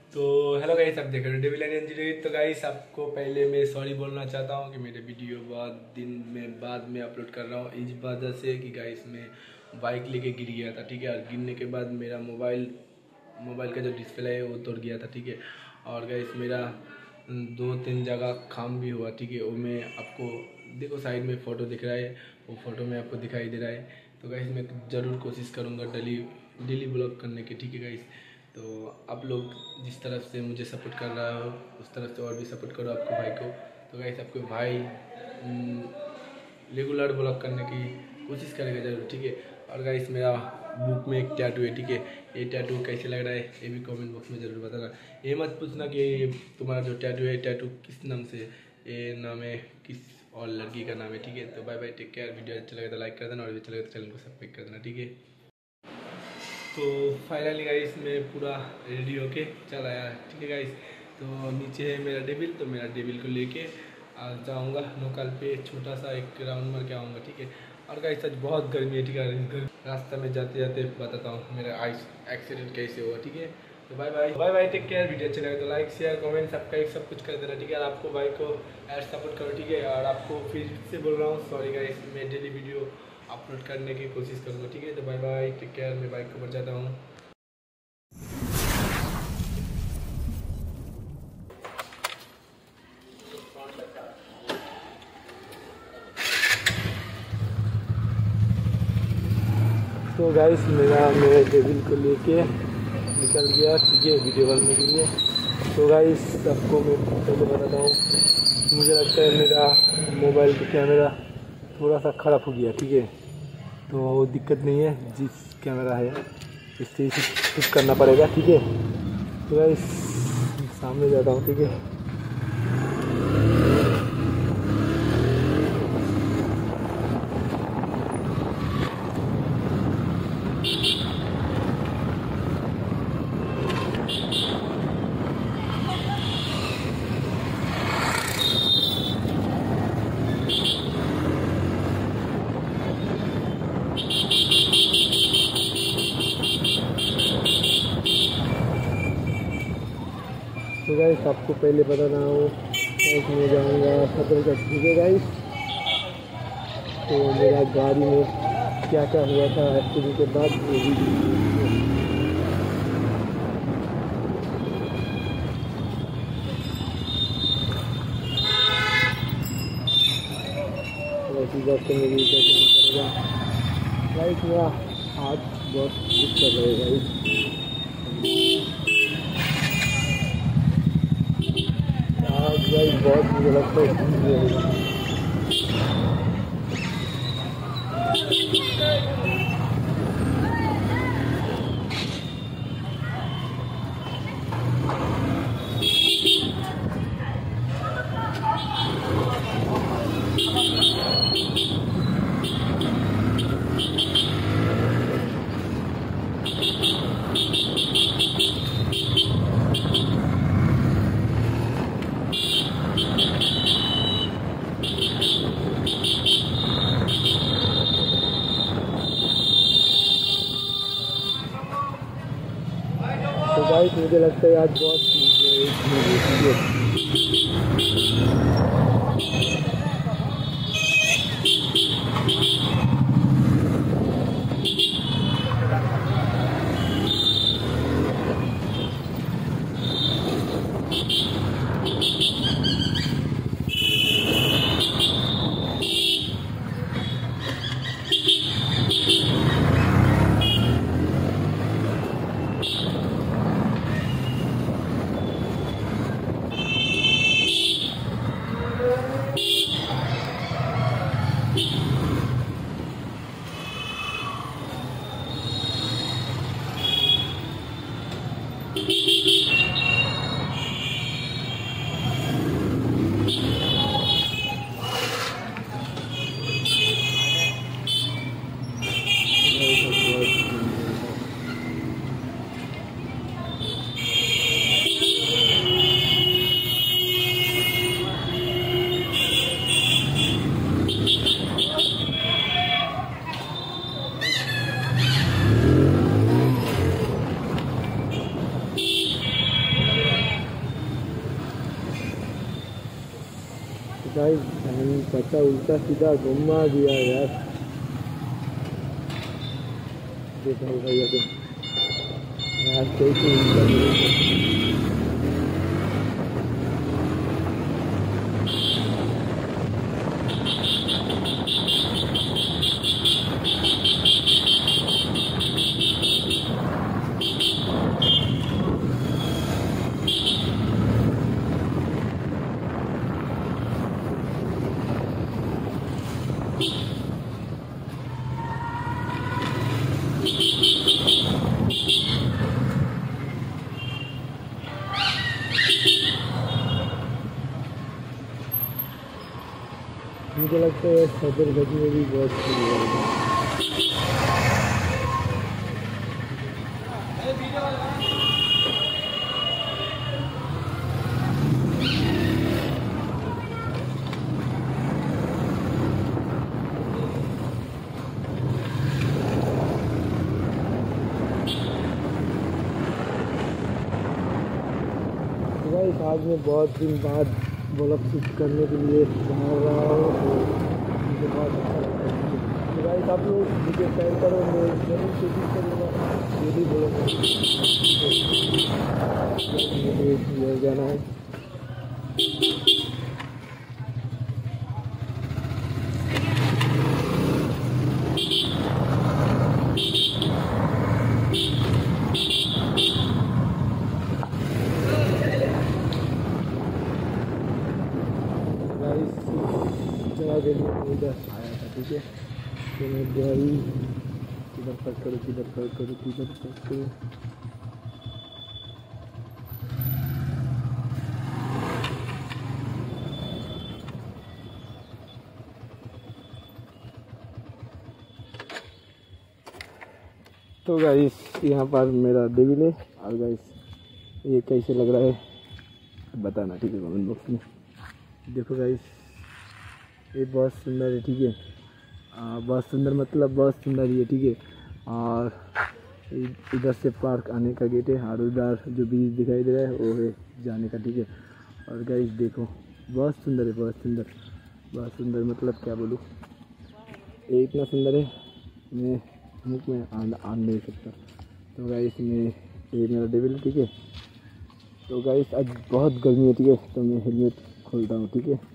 तो hello guys, आप देख रहे हो डेविल एंड। तो गाइस आपको पहले मैं सॉरी बोलना चाहता हूँ कि मेरे वीडियो बहुत दिन में बाद में अपलोड कर रहा हूँ इस वजह से कि गाइस मैं बाइक लेके गिर गया था, ठीक है। और गिरने के बाद मेरा मोबाइल का जो डिस्प्ले है वो तोड़ गया था, ठीक है। और गाइस मेरा 2-3 जगह काम भी हुआ, ठीक है। वो मैं आपको देखो साइड में फ़ोटो दिख रहा है, वो फ़ोटो में आपको दिखाई दे रहा है। तो गाइस मैं ज़रूर कोशिश करूँगा डेली ब्लॉग करने की, ठीक है गाइस। तो आप लोग जिस तरफ से मुझे सपोर्ट कर रहा हो उस तरफ से और भी सपोर्ट करो आपको भाई को। तो गाइस आपके भाई रेगुलर ब्लॉग करने की कोशिश करेगा ज़रूर, ठीक है। और गाइस मेरा बुक में एक टैटू है, ठीक है। ये टैटू कैसे लग रहा है ये भी कमेंट बॉक्स में ज़रूर बताना। ये मत पूछना कि तुम्हारा जो टैटू है टैटू किस नाम से, ये नाम है किस और लड़की का नाम है, ठीक है। तो bye bye, take care. Video अच्छा लगे तो लाइक कर देना और अच्छा लगे तो चैनल को सब्सक्राइब कर देना, ठीक है। तो फाइनली गाइस मैं पूरा रेडी होके चल आया, ठीक है गाइस। तो नीचे है मेरा डेविल, तो मेरा डेविल को लेके आज जाऊँगा लोकल पे, छोटा सा एक राउंड मार के आऊँगा, ठीक है। और गाइस आज बहुत गर्मी है, ठीक है। रास्ता में जाते जाते बताता हूँ मेरा एक्सीडेंट कैसे हुआ, ठीक है। तो bye bye bye bye, take care. Video अच्छा लगे तो लाइक शेयर कमेंट सब्सक्राइब सब कुछ कर देना, ठीक है। और आपको भाई को ऐड सपोर्ट करो, ठीक है। और आपको फिर से बोल रहा हूँ सॉरी गाइस, मैं डेली वीडियो अपलोड करने की कोशिश करूँगा, ठीक है। तो बाय बाय, टेक केयर। मैं बाइक को बढ़ जाता हूँ। तो गाइस मेरे डेविल को लेके निकल गया, ठीक है, वीडियो बनाने के लिए। तो गाइस सबको मैं पहले बताता हूँ, मुझे लगता है मेरा मोबाइल का कैमरा थोड़ा सा ख़राब हो गया, ठीक है। तो दिक्कत नहीं है, जिस कैमरा है इससे इसे ठीक करना पड़ेगा, ठीक है। तो गाइस सामने जाता हूँ, ठीक है। तो गाइस आपको पहले बता रहा हूँ मैं जाऊँगा सदरगढ़, ठीक है गाइस। तो मेरा गाड़ी में क्या क्या हुआ था एक्सीडेंट के बाद वो भी ऐसी बात तो मेरी कैसे नहीं करेगा गाइस। मेरा हाथ बहुत दुख कर रहा है गाइस। गाइस बहुत मुझे लगता है तो गाइस मुझे लगता है आज बहुत गाइस पता उल्टा सीधा घुमा दिया यार। देखो भैया को यार कैसे उल्टा मुझे लगता है सदरगंज में भी बहुत शुरू हो गया। आज मैं बहुत दिन बाद ब्लॉग शूट करने के लिए बाहर रहा हूँ, मुझे बहुत अच्छा लगता है। तो गाइस आप लोग मुझे टाइम करो, मैं जरूर कोशिश करूँगा ये भी बोलूँगा मुझे जाना है। इधर आया था, ठीक है, तो मैं गाड़ी किधर पर करूँ किधर पर करूँ किधर पर करूँ। तो गाइस यहाँ पर मेरा डेविल है, और गाइस ये कैसे लग रहा है बताना, ठीक है, कमेंट बॉक्स में। देखो गाइस ये बहुत सुंदर है, ठीक है, बहुत सुंदर मतलब बहुत सुंदर ही है, ठीक है। और इधर से पार्क आने का गेट है, और उधर जो ब्रिज दिखाई दे रहा है वो है जाने का, ठीक है। और गाइस देखो बहुत सुंदर है, बहुत सुंदर, बहुत सुंदर, मतलब क्या बोलूँ, ये इतना सुंदर है मैं मुख में आन नहीं सकता। तो गाइस ये मेरा डेविल, ठीक है। तो गाइस आज बहुत गर्मी है, ठीक है, तो मैं हेलमेट खोलता हूँ, ठीक है।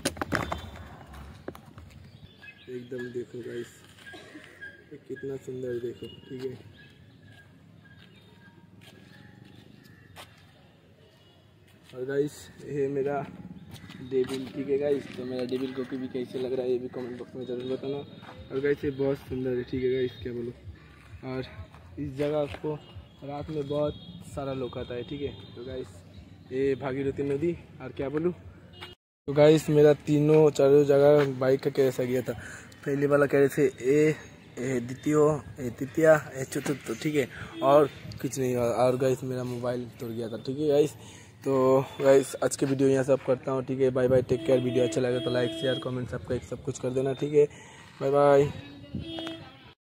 एकदम देखो गाइस कितना सुंदर, देखो, ठीक है। और गाइस ये मेरा डेविल, ठीक है गाइस। तो मेरा डेविल को भी कैसे लग रहा है ये भी कमेंट बॉक्स में जरूर बताना। और गाइस ये बहुत सुंदर है, ठीक है गाइस, क्या बोलूँ। और इस जगह को रात में बहुत सारा लोग आता है, ठीक है। तो गाइस ये भागीरथी नदी, और क्या बोलूँ। तो गाइस मेरा तीनों चारों जगह बाइक का कैसा गया था। पहले वाला कह रहे थे ए द्वितीय तृतीया चतुर्थ, ठीक है, और कुछ नहीं हुआ। और गाइस मेरा मोबाइल टूट गया था, ठीक है गाइस। तो गाइस आज के वीडियो यहाँ सब करता हूँ, ठीक है। Bye bye, take care. Video अच्छा लगे तो लाइक शेयर कमेंट सब कुछ कर देना, ठीक है। Bye bye.